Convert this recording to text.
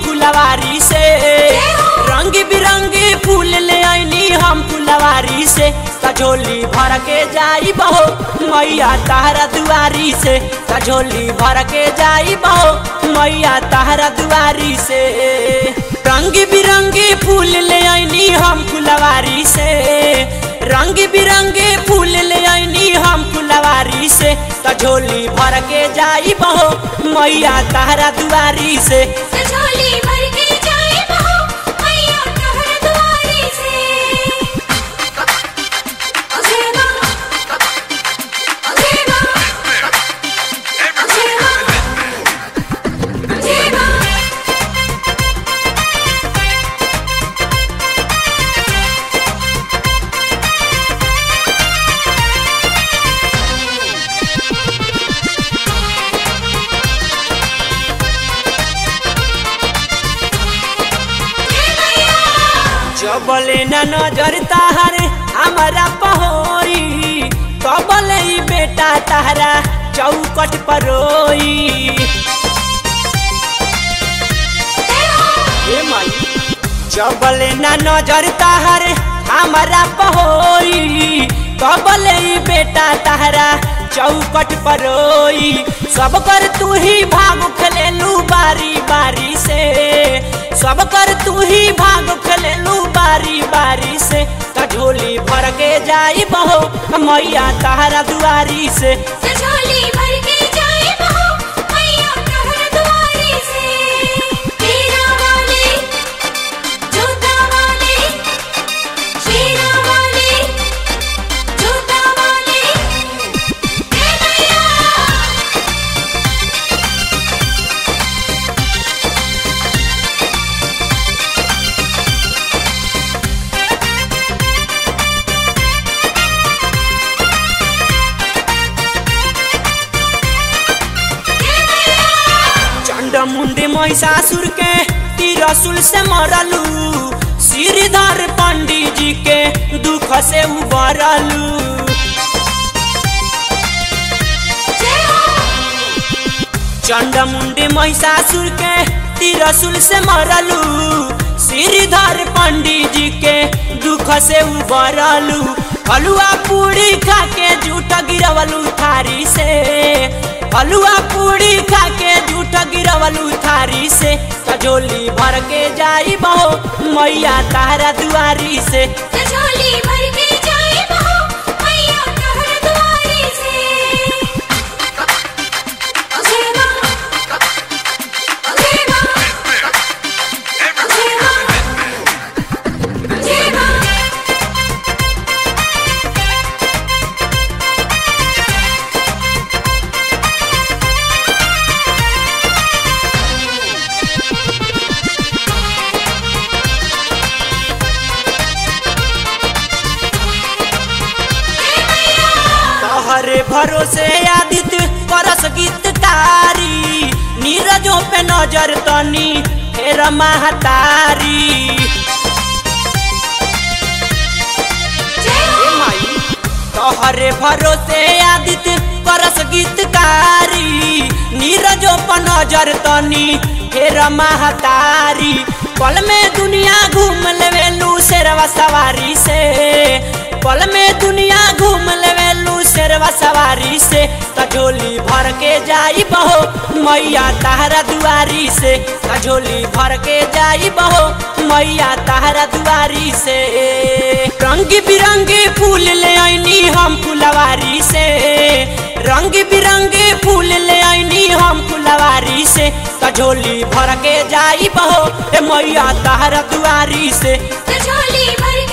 फुलवारी से। रंग बिरंगी फूल ले आईनी हम फुलवारी से। कझोली भर के जाई बहो मैया तारा दुआरी से। कझोली भर के जाई बहो मैया तारा दुआरी से। रंग बिरंगे फूल ले आईनी हम फुलवारी से। रंग बिरंगे फूल ले आईनी हम फुलवारी से। कझोली भर के जाई बहो मैया तारा दुआरी से। कझोली भर के जाई बहो मैया तारा दुआरी से। अजेबा अजेबा अजेबा अजेबा। जबले न नजर ताहर हमारा पहोरी। कबले बेटा तारा चौकट पर रोई। जबले न नजर ताहर हमारा पहोरी। कबले बेटा तारा चौकट पर रोई। सब कर तू ही भाग खेलेलू बारी बारी से। सब कर तू ही भाग खेलेलू बारी बारी से। कझोली भर के जाई बहो मैया तारा दुआरी से। कझोली भर के जाई बहो मैया तारा दुआरी से। तेरा वाले जोता वाले शेरा वाले जोता वाले हे मैया। मुंडे महिषासुर के तिरसुल से मरलू। श्रीधर पंडित जी के दुख से उबरलू। चंड मुंडे महिषासुर के तिरसुल से मरलू। श्रीधर पंडित जी के दुख से उबरलू। हलुआ पूरी खा के जूठ गिरवलू थारी से। हलुआ पूरी खा के जूठ गिरवलू थारी से। कझोली भर के जाई बहो मैया तारा दुआरी से। कझोली भर के जाई बहो मैया तारा दुआरी से। अजेबा अजेबा अजेबा अजेबा। हरे भरोसे आदित्य परस गीतकारी। नीरजों पे नजर तनी फेर महतारी। तोहरे भरोसे आदित्य परस गीतकारी। नीरजों पे नजर तनी फेर महतारी। पल में दुनिया घूम लेवेलू शेरवा सवारी से। पल में दुनिया घूम लेवेलू शेरवा सवारी से। कझोली भर के जाई बहो मैया तारा दुआरी से। कझोली भर के जाई बहो मैया तारा दुआरी से। रंग बिरंगे फूल ले आईनी हम फुलवारी से। रंग बिरंगे फूल ले आईनी हम फुलवारी से। कझोली भर के जाई बहो मैया तारा दुआरी से। कझोली भर